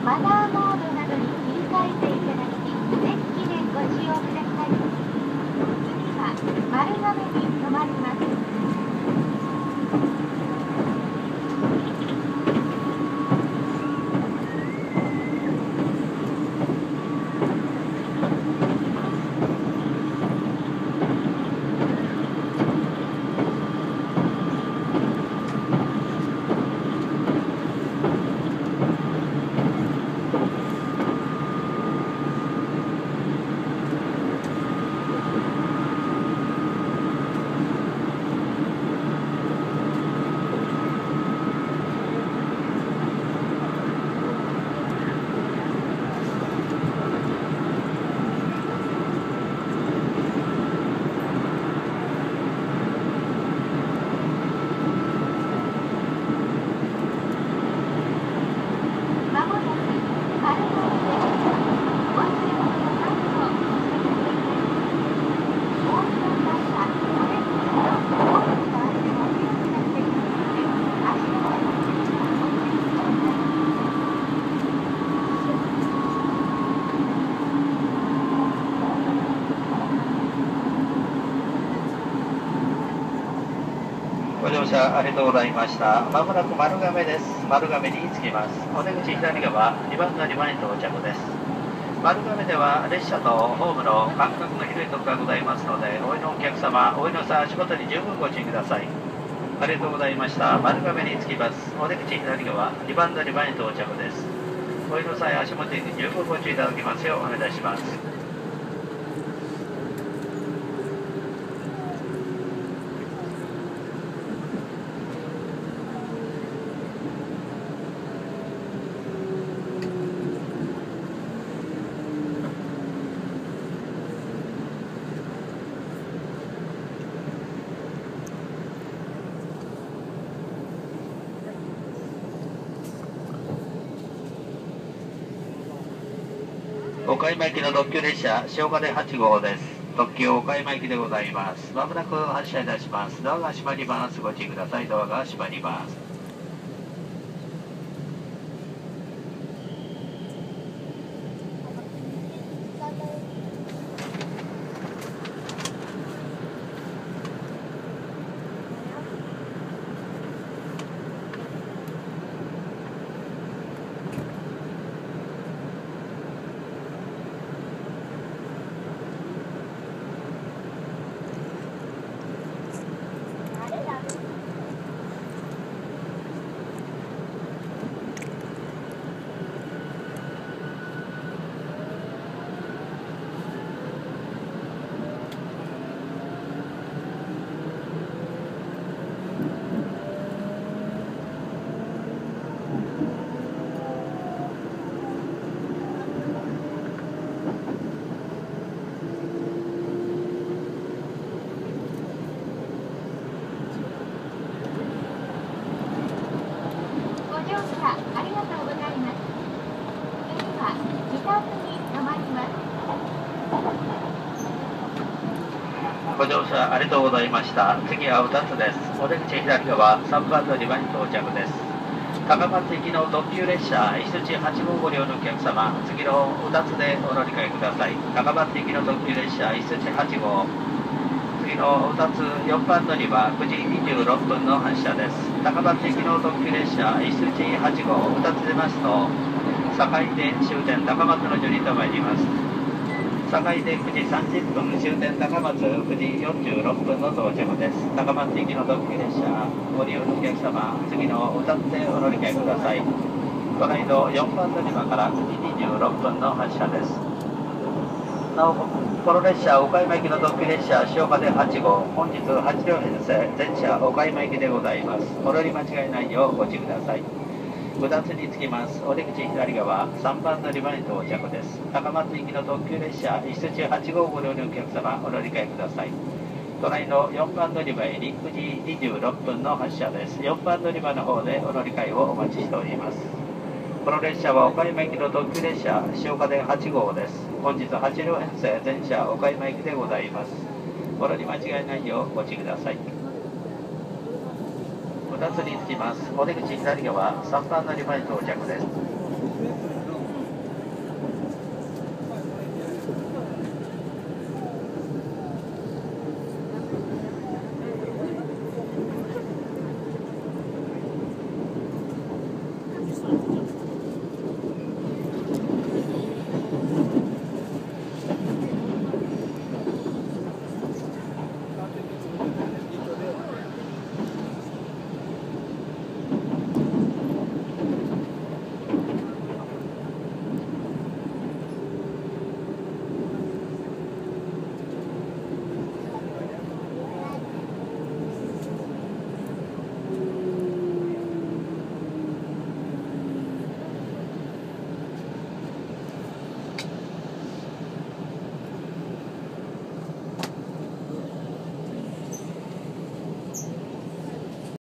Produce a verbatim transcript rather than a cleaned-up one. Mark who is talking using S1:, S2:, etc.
S1: マナーモードなどに切り替えていただき、デッキでご使用ください。次は丸亀に停まります。
S2: ご乗車ありがとうございました。まもなく丸亀です。丸亀に着きます。お出口左側、にばん乗り場に到着です。丸亀では列車とホームの間隔の広いところがございますので、お降りのお客様、お降りの際足元に十分ご注意ください。ありがとうございました。丸亀に着きます。お出口左側、にばん乗り場に到着です。お降りの際足元に十分ご注意いただきますようお願いいたします。岡山行きの特急列車、塩金はち号です。特急岡山行きでございます。まもなく発車いたします。ドアが閉まります。ご注意ください。ドアが閉まります。ご乗車ありがとうございました。次はうたつです。お出口左側、さんばん乗り場に到着です。高松行きの特急列車、いすちはち号ご利用のお客様、次のうたつでお乗り換えください。高松行きの特急列車、いすちはち号、次のうたつよんばん乗り場、くじにじゅうろっぷんの発車です。高松行きの特急列車、いすちはち号、うたつ出ますと、坂出終点高松の順にと参ります。坂出くじさんじゅっぷん、終点高松くじよんじゅうろっぷんの到着です。高松行きの特急列車、ご利用のお客様、次のうたつでお乗り換えください。隣のよんばん乗り場からくじにじゅうろっぷんの発車です。なお、この列車、岡山行きの特急列車、塩金はち号、本日はち両編成、全車岡山行きでございます。お乗り間違いないようご注意ください。うたつに着きます。お出口左側、さんばん乗り場に到着です。高松行きの特急列車、いすちはち号ご利用のお客様、お乗り換えください。隣のよんばん乗り場へくじにじゅうろっぷんの発車です。よんばん乗り場の方でお乗り換えをお待ちしております。この列車は岡山行きの特急列車、塩金はち号です。本日はち両編成、全車岡山行きでございます。お乗り間違いないようご注意ください。うたつに着きます。お出口左側、さんばん乗り場に到着です。
S1: です。